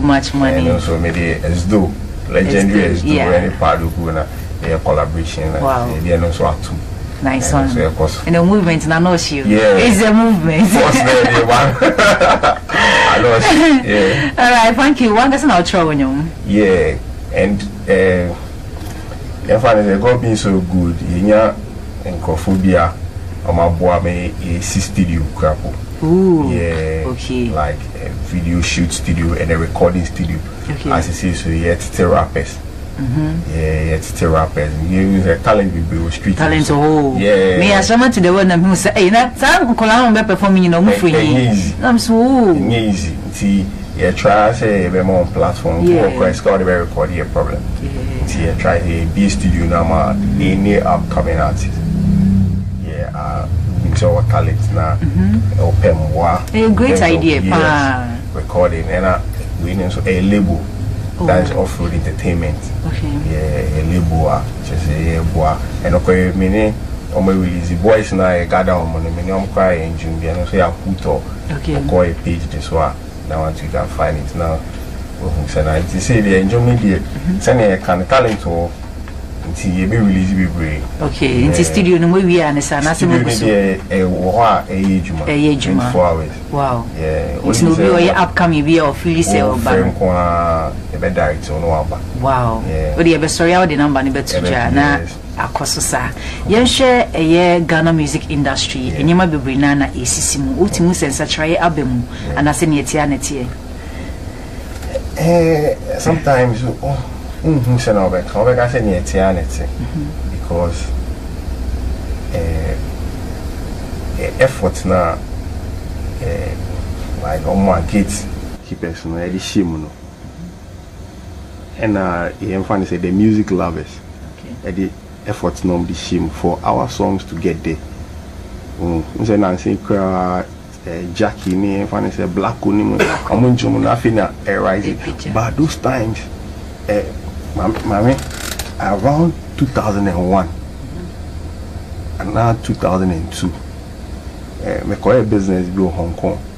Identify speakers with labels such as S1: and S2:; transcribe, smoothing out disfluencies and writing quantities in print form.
S1: much money.
S2: And also maybe as though legendary as though any part of a collaboration.
S1: Wow.
S2: And also up to.
S1: Nice one.
S2: So of course.
S1: And the movement, and I know you.
S2: Yeah.
S1: It's a movement.
S2: What's the one? I know. Yeah.
S1: All right, thank you. One doesn't outro you.
S2: Yeah, and finally, God being so good, yeah, and Kophobia, my boy, a studio crap.
S1: Ooh.
S2: Yeah.
S1: Okay.
S2: Like a video shoot studio and a recording studio.
S1: Okay.
S2: As you see, so yeah, it's rappers. Yeah, it's rappers. You a talent people street.
S1: Talent oh.
S2: Yeah.
S1: Me as someone to the one who say, "Hey, that some Kolan be performing, you know, free." I'm so
S2: easy. See, yeah, try say be more platform. Yeah. It's got a very record here problem.
S1: Yeah.
S2: See, try a B studio now. Any upcoming artist. Yeah. So our talent now. Open more.
S1: A great idea, pa.
S2: Recording and we need a label. That is off-road entertainment.
S1: Okay.
S2: Yeah, a label. Just a boy. And okay, many on my release boys now gather on money. Many I'm crying in June. And say I put up.
S1: Okay.
S2: Call a page this one. Now once you can find it now. So now to say they enjoy media. Send a kind of talent or until you be released be brave.
S1: Okay. Into studio no we are and say na
S2: studio a 24 hours.
S1: Wow.
S2: Yeah.
S1: It's no be or upcoming be or free sale
S2: ba. Direct on one.
S1: Wow.
S2: Yeah.
S1: But the story out the number ni betu ja na akoso sa. Yen share a Ghana music industry. Enyema bebre na esisi mu. Ultimu sense try abemu anase ne etia na tie.
S2: Sometimes say no back. How I say ne etia na tie. Because effort na like on my kids keep person na the shame no. And you find say the music lovers, okay, the efforts no the shame for our songs to get there. Say Nancy Jackie me find say Black Oni, I'm doing nothing rising. But those times, mommy, around 2001 and now 2002, me call a business go Hong Kong.